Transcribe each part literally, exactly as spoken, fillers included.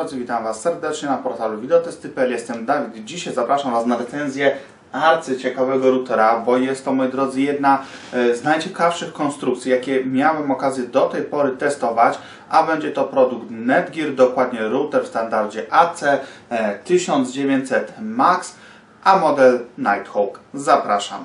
drodzy, witam Was serdecznie na portalu Videotesty kropka p l. Jestem Dawid. Dzisiaj zapraszam Was na recenzję arcyciekawego routera, bo jest to, moi drodzy, jedna z najciekawszych konstrukcji, jakie miałem okazję do tej pory testować, a będzie to produkt Netgear, dokładnie router w standardzie A C tysiąc dziewięćset Max, a model Nighthawk. Zapraszam.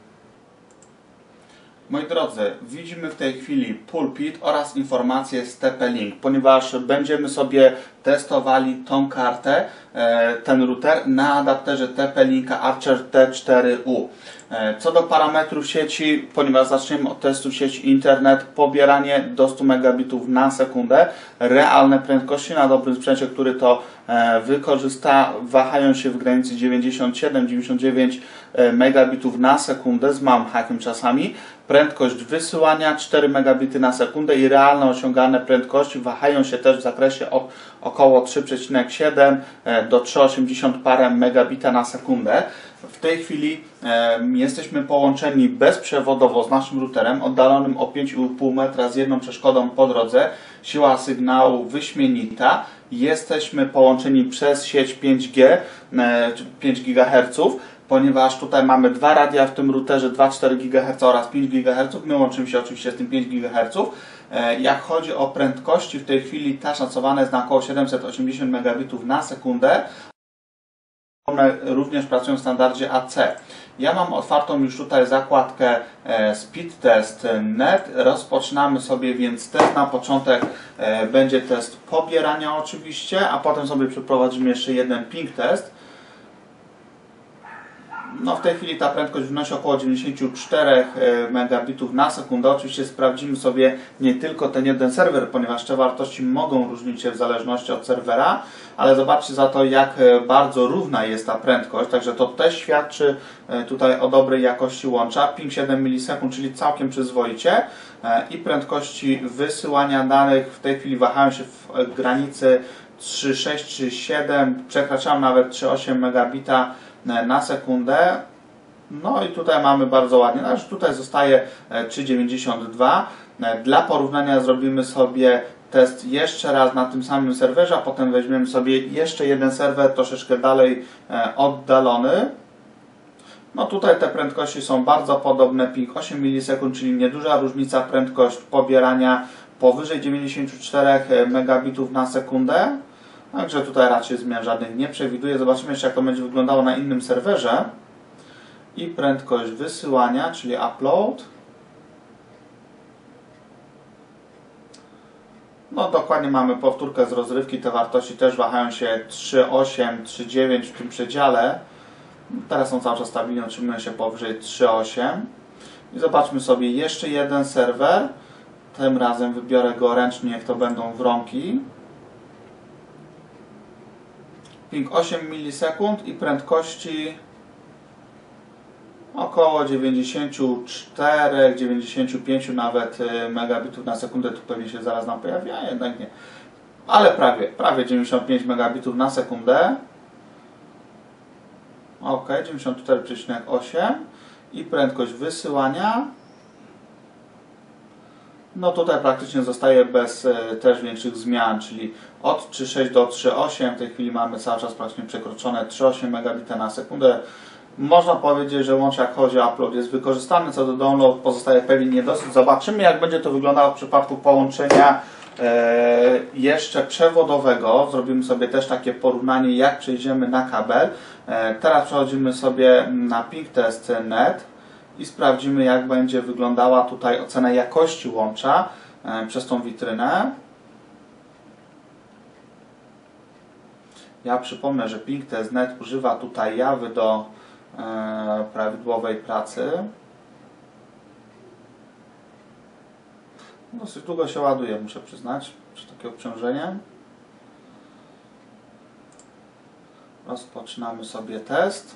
Moi drodzy, widzimy w tej chwili pulpit oraz informacje z T P-Link, ponieważ będziemy sobie testowali tą kartę, ten router na adapterze T P-Linka Archer T cztery U. Co do parametrów sieci, ponieważ zaczniemy od testu sieci internet, pobieranie do stu megabitów na sekundę, realne prędkości na dobrym sprzęcie, który to wykorzysta, wahają się w granicy dziewięćdziesiąt siedem do dziewięćdziesięciu dziewięciu megabitów na sekundę z małym hakiem czasami. Prędkość wysyłania cztery megabity na sekundę i realne osiągane prędkości wahają się też w zakresie od około trzy przecinek siedem do trzy przecinek osiemdziesiąt parę megabita na sekundę. W tej chwili e, jesteśmy połączeni bezprzewodowo z naszym routerem oddalonym o pięć i pół metra z jedną przeszkodą po drodze. Siła sygnału wyśmienita. Jesteśmy połączeni przez sieć pięć G, e, pięć gigaherców. Ponieważ tutaj mamy dwa radia w tym routerze, dwa przecinek cztery gigaherca oraz pięć gigaherców. My łączymy się oczywiście z tym pięć gigaherców. Jak chodzi o prędkości, w tej chwili ta szacowana jest na około siedemset osiemdziesiąt megabitów na sekundę. One również pracują w standardzie A C. Ja mam otwartą już tutaj zakładkę Speed Test kropka net. Rozpoczynamy sobie więc test. Na początek będzie test pobierania oczywiście, a potem sobie przeprowadzimy jeszcze jeden ping test. No w tej chwili ta prędkość wynosi około dziewięćdziesiąt cztery megabitów na sekundę. Oczywiście sprawdzimy sobie nie tylko ten jeden serwer, ponieważ te wartości mogą różnić się w zależności od serwera, ale zobaczcie za to, jak bardzo równa jest ta prędkość. Także to też świadczy tutaj o dobrej jakości łącza. Ping siedem milisekund, czyli całkiem przyzwoicie. I prędkości wysyłania danych w tej chwili wahają się w granicy trzy przecinek sześć, trzy przecinek siedem, przekraczamy nawet trzy przecinek osiem megabita na sekundę. No i tutaj mamy bardzo ładnie, znaczy tutaj zostaje trzy przecinek dziewięćdziesiąt dwa. Dla porównania zrobimy sobie test jeszcze raz na tym samym serwerze, a potem weźmiemy sobie jeszcze jeden serwer troszeczkę dalej oddalony. No tutaj te prędkości są bardzo podobne, ping osiem milisekund, czyli nieduża różnica, prędkość pobierania powyżej dziewięćdziesiąt cztery megabitów na sekundę. Także tutaj raczej zmian żadnych nie przewiduję. Zobaczymy jeszcze, jak to będzie wyglądało na innym serwerze. I prędkość wysyłania, czyli upload. No dokładnie mamy powtórkę z rozrywki. Te wartości też wahają się trzy przecinek osiem, trzy przecinek dziewięć w tym przedziale. Teraz są cały czas stabilnie, utrzymują się powyżej trzy przecinek osiem. I zobaczmy sobie jeszcze jeden serwer. Tym razem wybiorę go ręcznie, jak to będą wronki. Ping osiem milisekund i prędkości około dziewięćdziesiąt cztery, dziewięćdziesiąt pięć nawet megabitów na sekundę. Tu pewnie się zaraz nam pojawi, a jednak nie. Ale prawie, prawie dziewięćdziesiąt pięć megabitów na sekundę. Ok, dziewięćdziesiąt cztery przecinek osiem i prędkość wysyłania. No tutaj praktycznie zostaje bez e, też większych zmian, czyli od trzy przecinek sześć do trzy przecinek osiem. W tej chwili mamy cały czas praktycznie przekroczone trzy przecinek osiem megabita na sekundę. Można powiedzieć, że łącz, jak chodzi o upload, jest wykorzystany. Co do download pozostaje pewien niedosyt. Zobaczymy, jak będzie to wyglądało w przypadku połączenia e, jeszcze przewodowego. Zrobimy sobie też takie porównanie, jak przejdziemy na kabel. E, teraz przechodzimy sobie na ping test kropka net. I sprawdzimy, jak będzie wyglądała tutaj ocena jakości łącza e, przez tą witrynę. Ja przypomnę, że ping test kropka net używa tutaj Jawy do e, prawidłowej pracy. Dosyć długo się ładuje, muszę przyznać, przy takie obciążenie. Rozpoczynamy sobie test.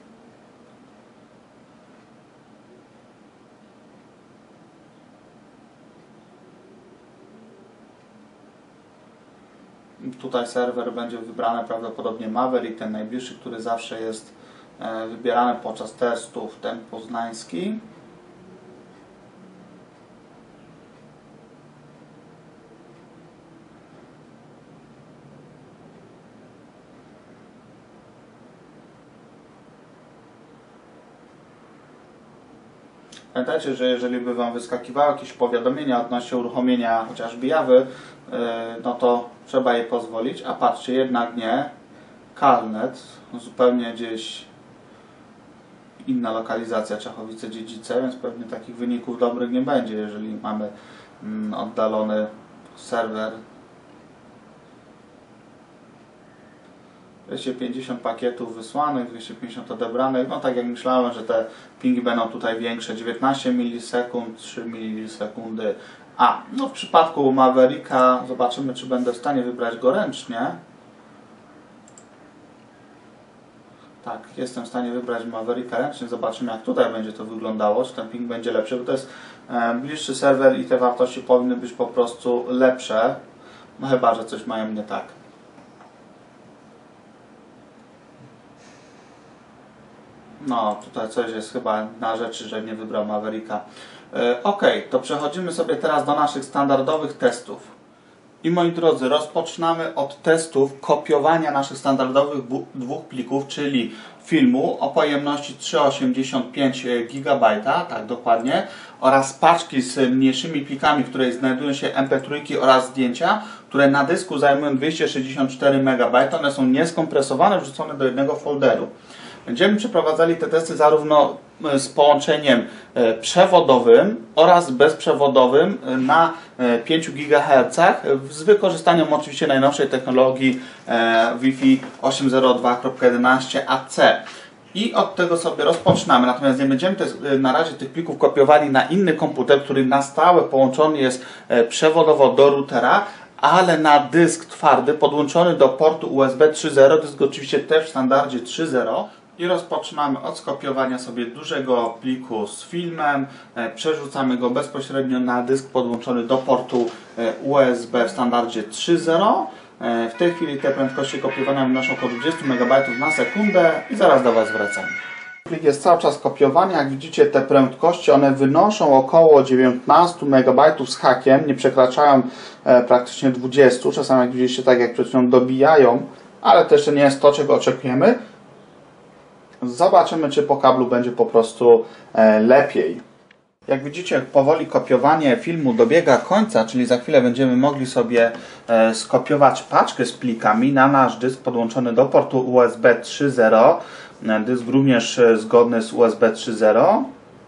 Tutaj serwer będzie wybrany prawdopodobnie Maverick, ten najbliższy, który zawsze jest wybierany podczas testów, ten poznański. Pamiętajcie, że jeżeli by Wam wyskakiwały jakieś powiadomienia odnośnie uruchomienia chociażby Jawy, no to trzeba jej pozwolić, a patrzcie, jednak nie. Calnet, zupełnie gdzieś inna lokalizacja, Czechowice-Dziedzice, więc pewnie takich wyników dobrych nie będzie, jeżeli mamy oddalony serwer. dwieście pięćdziesiąt pakietów wysłanych, dwieście pięćdziesiąt odebranych. No tak jak myślałem, że te pingi będą tutaj większe. dziewiętnaście milisekund, trzy milisekundy. A, no w przypadku Mavericka zobaczymy, czy będę w stanie wybrać go ręcznie. Tak, jestem w stanie wybrać Mavericka ręcznie. Zobaczymy, jak tutaj będzie to wyglądało, czy ten ping będzie lepszy, bo to jest e, bliższy serwer i te wartości powinny być po prostu lepsze. No chyba, że coś mają nie tak. No, tutaj coś jest chyba na rzeczy, że nie wybrał Mavericka. E, ok, to przechodzimy sobie teraz do naszych standardowych testów. I moi drodzy, rozpoczynamy od testów kopiowania naszych standardowych dwóch plików, czyli filmu o pojemności trzy przecinek osiemdziesiąt pięć gigabajta, tak dokładnie, oraz paczki z mniejszymi plikami, w której znajdują się em pe trzy oraz zdjęcia, które na dysku zajmują dwieście sześćdziesiąt cztery megabajty. One są nieskompresowane, wrzucone do jednego folderu. Będziemy przeprowadzali te testy zarówno z połączeniem przewodowym oraz bezprzewodowym na pięciu gigahercach z wykorzystaniem oczywiście najnowszej technologii Wi-Fi osiem zero dwa kropka jedenaście a c. I od tego sobie rozpoczynamy, natomiast nie będziemy te, na razie tych plików kopiowali na inny komputer, który na stałe połączony jest przewodowo do routera, ale na dysk twardy podłączony do portu U S B trzy zero, dysk oczywiście też w standardzie trzy zero. I rozpoczynamy od skopiowania sobie dużego pliku z filmem, przerzucamy go bezpośrednio na dysk podłączony do portu U S B w standardzie trzy zero. W tej chwili te prędkości kopiowania wynoszą około dwadzieścia megabajtów na sekundę i zaraz do Was wracamy. Plik jest cały czas kopiowany, jak widzicie te prędkości one wynoszą około dziewiętnaście megabajtów z hakiem, nie przekraczają praktycznie dwudziestu, czasami jak widzicie tak jak przed chwilą dobijają, ale to jeszcze nie jest to, czego oczekujemy. Zobaczymy, czy po kablu będzie po prostu e, lepiej. Jak widzicie, powoli kopiowanie filmu dobiega końca, czyli za chwilę będziemy mogli sobie e, skopiować paczkę z plikami na nasz dysk podłączony do portu U S B trzy zero. E, dysk również e, zgodny z U S B trzy zero.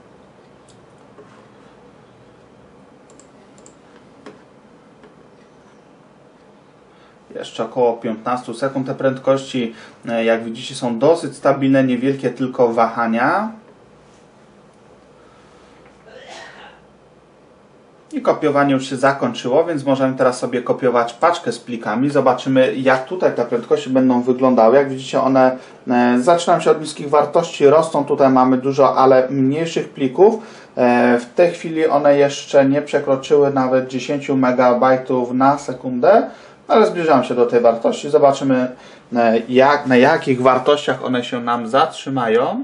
Jeszcze około piętnaście sekund. Te prędkości, jak widzicie, są dosyć stabilne, niewielkie tylko wahania. I kopiowanie już się zakończyło, więc możemy teraz sobie kopiować paczkę z plikami. Zobaczymy, jak tutaj te prędkości będą wyglądały. Jak widzicie, one e, zaczynają się od niskich wartości, rosną. Tutaj mamy dużo, ale mniejszych plików. E, w tej chwili one jeszcze nie przekroczyły nawet dziesięć megabajtów na sekundę. Ale zbliżam się do tej wartości. Zobaczymy, jak, na jakich wartościach one się nam zatrzymają.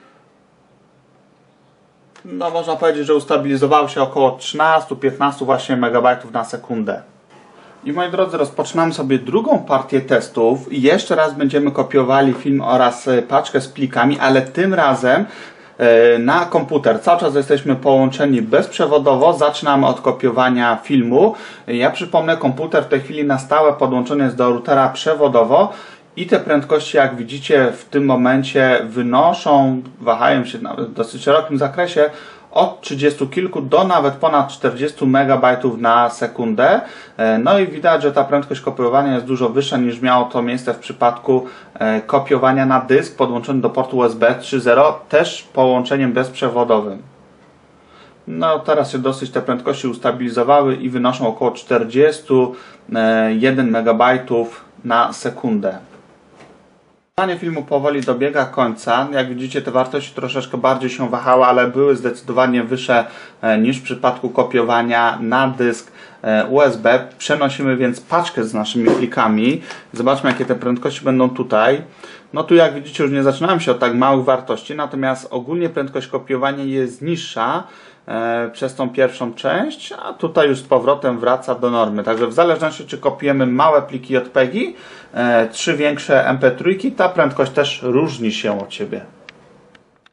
No można powiedzieć, że ustabilizowały się około trzynaście do piętnastu właśnie megabajtów na sekundę. I moi drodzy, rozpoczynamy sobie drugą partię testów. I jeszcze raz będziemy kopiowali film oraz paczkę z plikami, ale tym razem na komputer. Cały czas jesteśmy połączeni bezprzewodowo. Zaczynamy od kopiowania filmu. Ja przypomnę, komputer w tej chwili na stałe podłączony jest do routera przewodowo i te prędkości, jak widzicie, w tym momencie wynoszą, wahają się nawet w dosyć szerokim zakresie od trzydziestu kilku do nawet ponad czterdziestu megabajtów na sekundę. No i widać, że ta prędkość kopiowania jest dużo wyższa niż miało to miejsce w przypadku kopiowania na dysk podłączony do portu U S B trzy zero, też połączeniem bezprzewodowym. No teraz się dosyć te prędkości ustabilizowały i wynoszą około czterdziestu jeden megabajtów na sekundę. Kopiowanie filmu powoli dobiega końca. Jak widzicie, te wartości troszeczkę bardziej się wahały, ale były zdecydowanie wyższe niż w przypadku kopiowania na dysk U S B. Przenosimy więc paczkę z naszymi plikami. Zobaczmy, jakie te prędkości będą tutaj. No tu, jak widzicie, już nie zaczynałem się od tak małych wartości, natomiast ogólnie prędkość kopiowania jest niższa e, przez tą pierwszą część, a tutaj już z powrotem wraca do normy. Także w zależności, czy kopiujemy małe pliki J P G, e, trzy większe M P trzy, ta prędkość też różni się od siebie.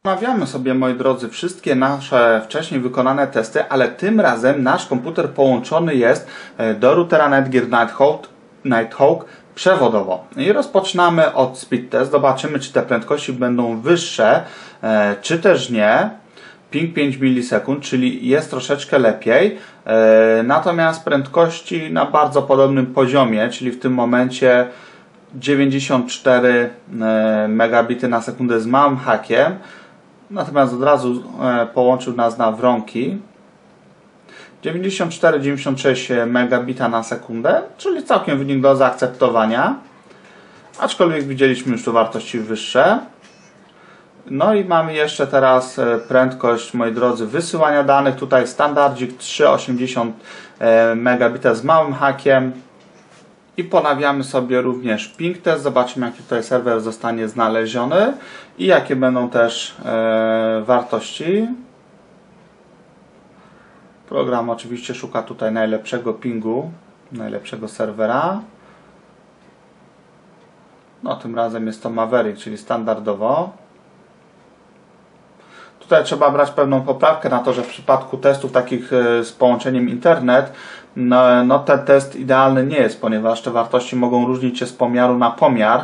Omawiamy sobie, moi drodzy, wszystkie nasze wcześniej wykonane testy, ale tym razem nasz komputer połączony jest do routera Netgear Nighthawk, Nighthawk przewodowo. I rozpoczynamy od speed test. Zobaczymy, czy te prędkości będą wyższe, czy też nie. Ping pięć milisekund, czyli jest troszeczkę lepiej. Natomiast prędkości na bardzo podobnym poziomie, czyli w tym momencie dziewięćdziesiąt cztery megabity na sekundę z małym hakiem. Natomiast od razu połączył nas na wronki. dziewięćdziesiąt cztery dziewięćdziesiąt sześć megabita na sekundę, czyli całkiem wynik do zaakceptowania. Aczkolwiek widzieliśmy już tu wartości wyższe. No i mamy jeszcze teraz prędkość, moi drodzy, wysyłania danych. Tutaj standardzik trzy przecinek osiemdziesiąt megabita z małym hakiem. I ponawiamy sobie również ping test. Zobaczymy, jaki tutaj serwer zostanie znaleziony i jakie będą też e, wartości. Program oczywiście szuka tutaj najlepszego pingu, najlepszego serwera. No, tym razem jest to Maverick, czyli standardowo. Tutaj trzeba brać pewną poprawkę na to, że w przypadku testów takich z połączeniem internet, no, no ten test idealny nie jest, ponieważ te wartości mogą różnić się z pomiaru na pomiar.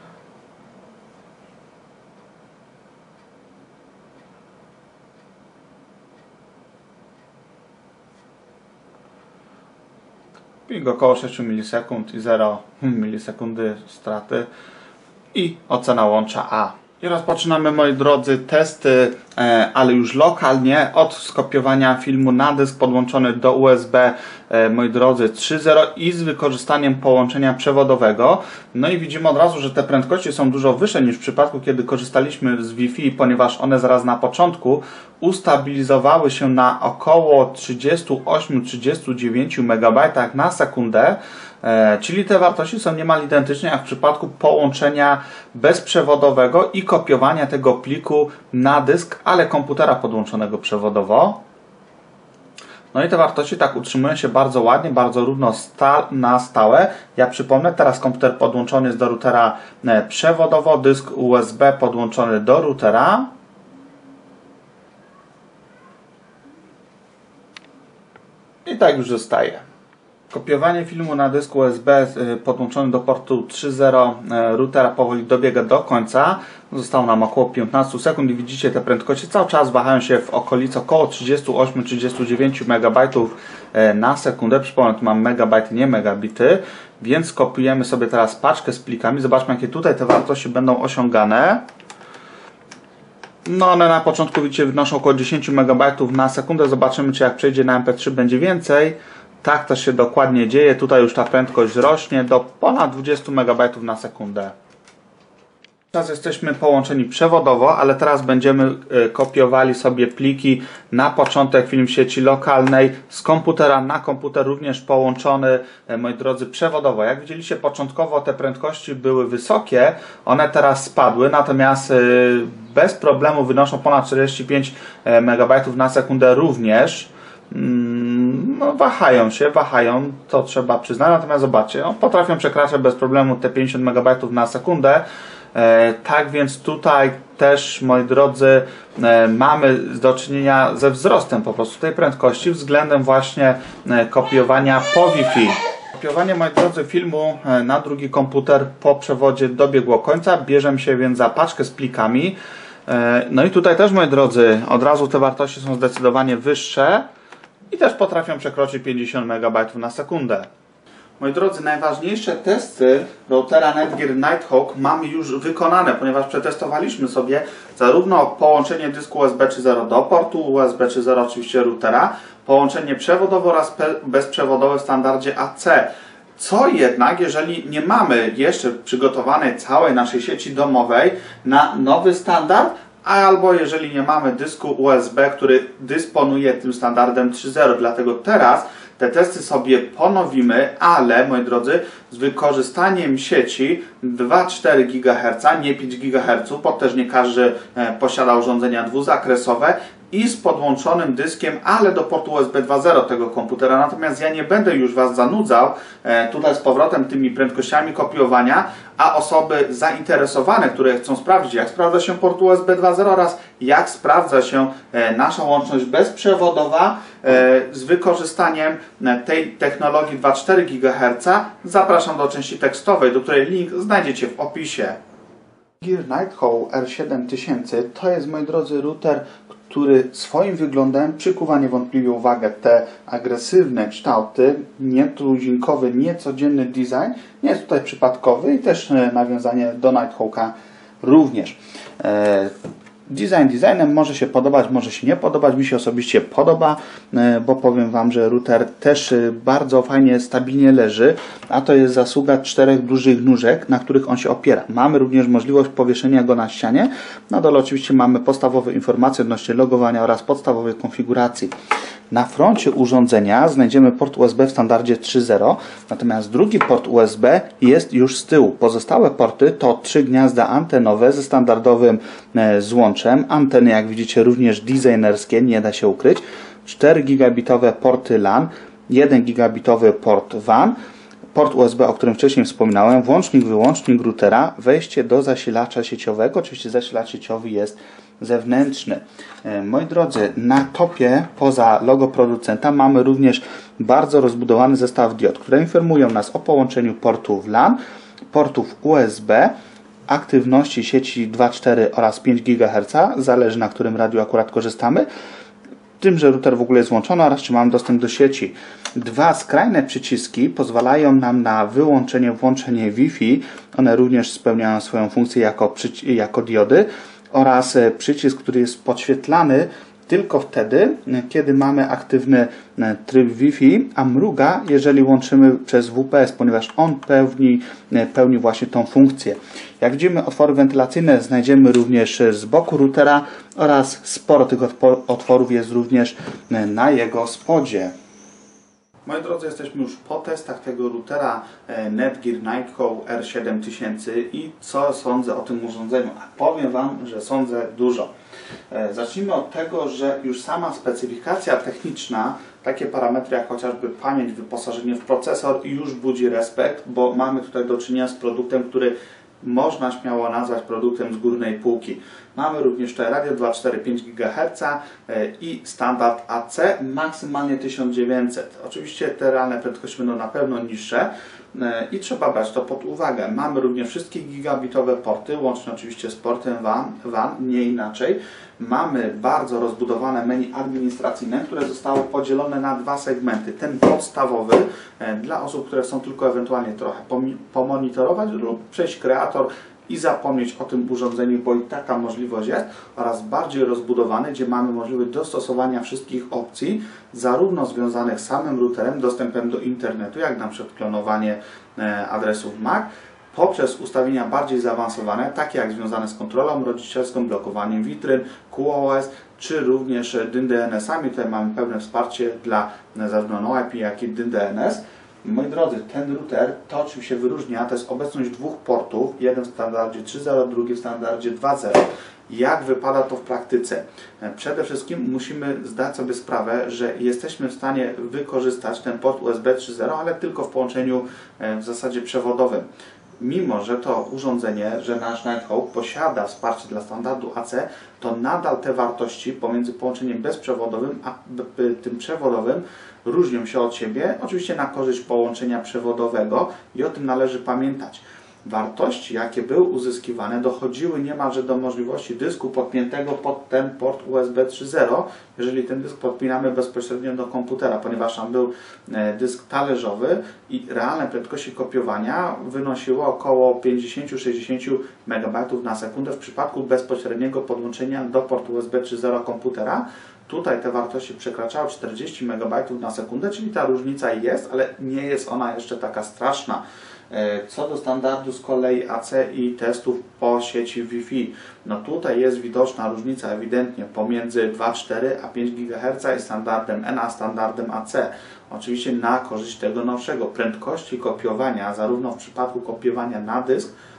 Ping około sześć milisekund i zero milisekundy straty i ocena łącza A. I rozpoczynamy, moi drodzy, testy, ale już lokalnie, od skopiowania filmu na dysk podłączony do U S B, moi drodzy, trzy zero i z wykorzystaniem połączenia przewodowego. No i widzimy od razu, że te prędkości są dużo wyższe niż w przypadku, kiedy korzystaliśmy z Wi-Fi, ponieważ one zaraz na początku ustabilizowały się na około trzydziestu ośmiu do trzydziestu dziewięciu megabajtach na sekundę. Czyli te wartości są niemal identyczne jak w przypadku połączenia bezprzewodowego i kopiowania tego pliku na dysk, ale komputera podłączonego przewodowo. No i te wartości tak utrzymują się bardzo ładnie, bardzo równo sta na stałe. Ja przypomnę, teraz komputer podłączony jest do routera przewodowo, dysk U S B podłączony do routera. I tak już zostaje. Kopiowanie filmu na dysku U S B podłączony do portu trzy zero routera powoli dobiega do końca. Zostało nam około piętnaście sekund i widzicie, te prędkości cały czas wahają się w okolicy około trzydziestu ośmiu do trzydziestu dziewięciu megabajtów na sekundę. Przypomnę, tu mam megabajty, nie megabity. Więc kopiujemy sobie teraz paczkę z plikami. Zobaczmy, jakie tutaj te wartości będą osiągane. No one na początku, widzicie, wynoszą około dziesięć megabajtów na sekundę. Zobaczymy, czy jak przejdzie na M P trzy będzie więcej. Tak też się dokładnie dzieje. Tutaj już ta prędkość rośnie do ponad dwudziestu megabajtów na sekundę. Teraz jesteśmy połączeni przewodowo, ale teraz będziemy kopiowali sobie pliki na początek film sieci lokalnej z komputera na komputer, również połączony, moi drodzy, przewodowo. Jak widzieliście, początkowo te prędkości były wysokie, one teraz spadły, natomiast bez problemu wynoszą ponad czterdzieści pięć megabajtów na sekundę również. No, wahają się, wahają, to trzeba przyznać, natomiast zobaczcie, no, potrafią przekraczać bez problemu te pięćdziesiąt megabajtów na sekundę. E, tak więc tutaj też, moi drodzy, e, mamy do czynienia ze wzrostem po prostu tej prędkości względem właśnie e, kopiowania po Wi-Fi. Kopiowanie, moi drodzy, filmu e, na drugi komputer po przewodzie dobiegło końca, bierzemy się więc za paczkę z plikami. E, no i tutaj też, moi drodzy, od razu te wartości są zdecydowanie wyższe i też potrafią przekroczyć pięćdziesiąt megabajtów na sekundę. Moi drodzy, najważniejsze testy routera Netgear Nighthawk mamy już wykonane, ponieważ przetestowaliśmy sobie zarówno połączenie dysku U S B trzy zero do portu U S B trzy zero, oczywiście routera, połączenie przewodowe oraz bezprzewodowe w standardzie A C. Co jednak, jeżeli nie mamy jeszcze przygotowanej całej naszej sieci domowej na nowy standard, albo jeżeli nie mamy dysku U S B, który dysponuje tym standardem trzy zero. Dlatego teraz te testy sobie ponowimy, ale, moi drodzy, z wykorzystaniem sieci dwa przecinek cztery gigaherca, nie pięć gigaherców, bo też nie każdy posiada urządzenia dwuzakresowe i z podłączonym dyskiem, ale do portu U S B dwa zero tego komputera. Natomiast ja nie będę już Was zanudzał e, tutaj z powrotem tymi prędkościami kopiowania, a osoby zainteresowane, które chcą sprawdzić, jak sprawdza się port U S B dwa zero oraz jak sprawdza się e, nasza łączność bezprzewodowa e, z wykorzystaniem tej technologii dwa przecinek cztery gigaherca, zapraszam do części tekstowej, do której link znajdziecie w opisie. Gear Nighthawk R siedem tysięcy to jest, moi drodzy, router, który swoim wyglądem przykuwa niewątpliwie uwagę. Te agresywne kształty, nietuzinkowy, niecodzienny design nie jest tutaj przypadkowy i też nawiązanie do Nighthawka również. Design designem może się podobać, może się nie podobać. Mi się osobiście podoba, bo powiem Wam, że router też bardzo fajnie, stabilnie leży, a to jest zasługa czterech dużych nóżek, na których on się opiera. Mamy również możliwość powieszenia go na ścianie. Na dole oczywiście mamy podstawowe informacje odnośnie logowania oraz podstawowej konfiguracji. Na froncie urządzenia znajdziemy port U S B w standardzie trzy zero, natomiast drugi port U S B jest już z tyłu. Pozostałe porty to trzy gniazda antenowe ze standardowym złączem. Anteny, jak widzicie, również designerskie, nie da się ukryć. cztery gigabitowe porty LAN, jeden gigabitowy port W A N, port U S B, o którym wcześniej wspominałem, włącznik, wyłącznik routera, wejście do zasilacza sieciowego. Oczywiście zasilacz sieciowy jest zewnętrzny. Moi drodzy, na topie poza logo producenta mamy również bardzo rozbudowany zestaw diod, które informują nas o połączeniu portów LAN, portów U S B, aktywności sieci dwa przecinek cztery oraz pięć gigaherca, zależy na którym radiu akurat korzystamy, tym, że router w ogóle jest włączony oraz czy mamy dostęp do sieci. Dwa skrajne przyciski pozwalają nam na wyłączenie, włączenie Wi-Fi. One również spełniają swoją funkcję jako, jako diody, oraz przycisk, który jest podświetlany tylko wtedy, kiedy mamy aktywny tryb Wi-Fi, a mruga, jeżeli łączymy przez W P S, ponieważ on pełni, pełni właśnie tą funkcję. Jak widzimy, otwory wentylacyjne znajdziemy również z boku routera oraz sporo tych otworów jest również na jego spodzie. Moi drodzy, jesteśmy już po testach tego routera Netgear Nighthawk R siedem tysięcy i co sądzę o tym urządzeniu? A powiem Wam, że sądzę dużo. Zacznijmy od tego, że już sama specyfikacja techniczna, takie parametry jak chociażby pamięć, wyposażenie w procesor już budzi respekt, bo mamy tutaj do czynienia z produktem, który można śmiało nazwać produktem z górnej półki. Mamy również tutaj radio dwa przecinek cztery pięć gigaherca i standard A C, maksymalnie tysiąc dziewięćset. Oczywiście te realne prędkości będą na pewno niższe i trzeba brać to pod uwagę. Mamy również wszystkie gigabitowe porty, łącznie oczywiście z portem W A N, nie inaczej. Mamy bardzo rozbudowane menu administracyjne, które zostało podzielone na dwa segmenty. Ten podstawowy dla osób, które chcą tylko ewentualnie trochę pomonitorować lub przejść kreator i zapomnieć o tym urządzeniu, bo i taka możliwość jest, oraz bardziej rozbudowany, gdzie mamy możliwość dostosowania wszystkich opcji, zarówno związanych z samym routerem, dostępem do internetu, jak na przykład klonowanie adresów M A C, poprzez ustawienia bardziej zaawansowane, takie jak związane z kontrolą rodzicielską, blokowaniem witryn, Q o S, czy również D Y N D N S-ami. Tutaj mamy pełne wsparcie dla zarówno No I P, jak i D Y N D N S. Moi drodzy, ten router, to czym się wyróżnia, to jest obecność dwóch portów, jeden w standardzie trzy zero, drugi w standardzie dwa zero. Jak wypada to w praktyce? Przede wszystkim musimy zdać sobie sprawę, że jesteśmy w stanie wykorzystać ten port U S B trzy zero, ale tylko w połączeniu w zasadzie przewodowym. Mimo że to urządzenie, że nasz Nighthawk posiada wsparcie dla standardu A C, to nadal te wartości pomiędzy połączeniem bezprzewodowym a tym przewodowym różnią się od siebie, oczywiście na korzyść połączenia przewodowego i o tym należy pamiętać. Wartości, jakie były uzyskiwane, dochodziły niemalże do możliwości dysku podpiętego pod ten port U S B trzy zero, jeżeli ten dysk podpinamy bezpośrednio do komputera, ponieważ tam był dysk talerzowy i realne prędkości kopiowania wynosiły około pięćdziesiąt do sześćdziesięciu megabajtów na sekundę w przypadku bezpośredniego podłączenia do portu U S B trzy zero komputera. Tutaj te wartości przekraczały czterdzieści megabajtów na sekundę, czyli ta różnica jest, ale nie jest ona jeszcze taka straszna. Co do standardu z kolei A C i testów po sieci Wi-Fi, no tutaj jest widoczna różnica ewidentnie pomiędzy dwa przecinek cztery a pięć gigaherca i standardem N a standardem A C. Oczywiście na korzyść tego nowszego. Prędkości kopiowania, zarówno w przypadku kopiowania na dysk,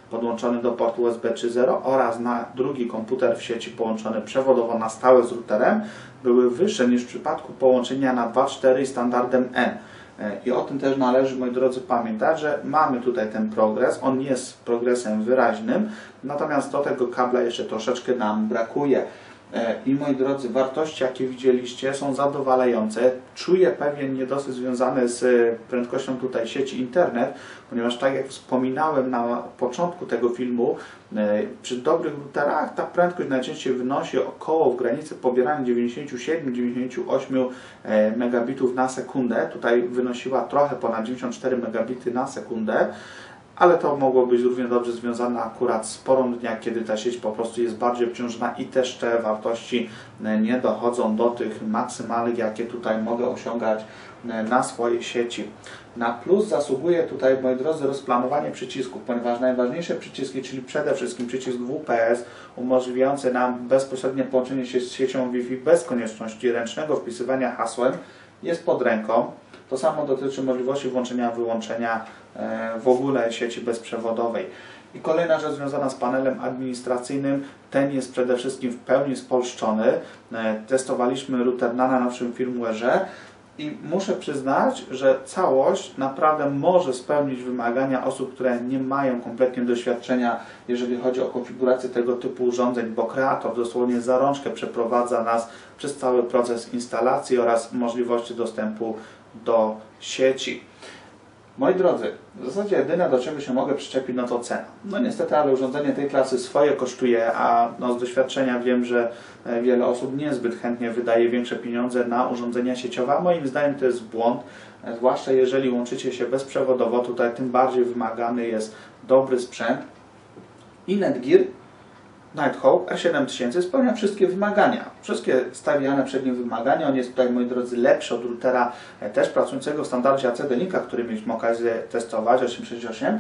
podłączony do portu U S B trzy zero oraz na drugi komputer w sieci połączony przewodowo na stałe z routerem były wyższe niż w przypadku połączenia na dwa cztery i standardem N. I o tym też należy, moi drodzy, pamiętać, że mamy tutaj ten progres, on jest progresem wyraźnym, natomiast do tego kabla jeszcze troszeczkę nam brakuje. I moi drodzy, wartości, jakie widzieliście, są zadowalające. Czuję pewien niedosyt związany z prędkością tutaj sieci internet, ponieważ tak jak wspominałem na początku tego filmu, przy dobrych routerach ta prędkość najczęściej wynosi około w granicy pobierania dziewięćdziesiąt siedem do dziewięćdziesięciu ośmiu megabitów na sekundę. Tutaj wynosiła trochę ponad dziewięćdziesiąt cztery megabity na sekundę. Ale to mogło być równie dobrze związane akurat z porą dnia, kiedy ta sieć po prostu jest bardziej obciążona i też te wartości nie dochodzą do tych maksymalnych, jakie tutaj mogę osiągać na swojej sieci. Na plus zasługuje tutaj, moi drodzy, rozplanowanie przycisków, ponieważ najważniejsze przyciski, czyli przede wszystkim przycisk W P S umożliwiający nam bezpośrednie połączenie się z siecią Wi-Fi bez konieczności ręcznego wpisywania hasłem, jest pod ręką. To samo dotyczy możliwości włączenia, wyłączenia w ogóle sieci bezprzewodowej. I kolejna rzecz związana z panelem administracyjnym, ten jest przede wszystkim w pełni spolszczony. Testowaliśmy router na najnowszym firmware'ze i muszę przyznać, że całość naprawdę może spełnić wymagania osób, które nie mają kompletnie doświadczenia, jeżeli chodzi o konfigurację tego typu urządzeń, bo kreator dosłownie za rączkę przeprowadza nas przez cały proces instalacji oraz możliwości dostępu do sieci. Moi drodzy, w zasadzie jedyne, do czego się mogę przyczepić, no to cena. No niestety, ale urządzenie tej klasy swoje kosztuje, a no z doświadczenia wiem, że wiele osób niezbyt chętnie wydaje większe pieniądze na urządzenia sieciowe, a moim zdaniem to jest błąd, zwłaszcza jeżeli łączycie się bezprzewodowo, tutaj tym bardziej wymagany jest dobry sprzęt. I Netgear Nighthawk R siedem tysięcy spełnia wszystkie wymagania. Wszystkie stawiane przed nim wymagania. On jest tutaj, moi drodzy, lepszy od routera też pracującego w standardzie A C D-Linka, który mieliśmy okazję testować, osiemset sześćdziesiąt osiem.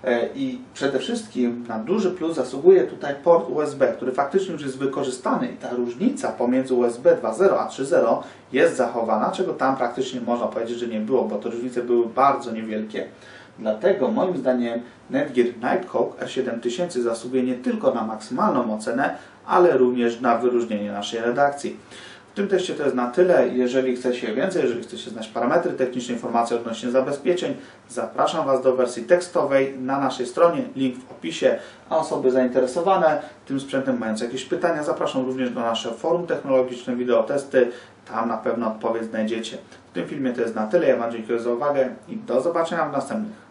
I przede wszystkim na duży plus zasługuje tutaj port U S B, który faktycznie już jest wykorzystany i ta różnica pomiędzy U S B dwa zero a trzy zero jest zachowana, czego tam praktycznie można powiedzieć, że nie było, bo te różnice były bardzo niewielkie. Dlatego moim zdaniem Netgear Nighthawk R siedem tysięcy zasługuje nie tylko na maksymalną ocenę, ale również na wyróżnienie naszej redakcji. W tym teście to jest na tyle. Jeżeli chcecie więcej, jeżeli chcecie znać parametry techniczne, informacje odnośnie zabezpieczeń, zapraszam Was do wersji tekstowej na naszej stronie, link w opisie, a osoby zainteresowane tym sprzętem, mające jakieś pytania, zapraszam również do naszego forum technologiczne, wideotesty, tam na pewno odpowiedź znajdziecie. W tym filmie to jest na tyle. Ja Wam dziękuję za uwagę i do zobaczenia w następnych.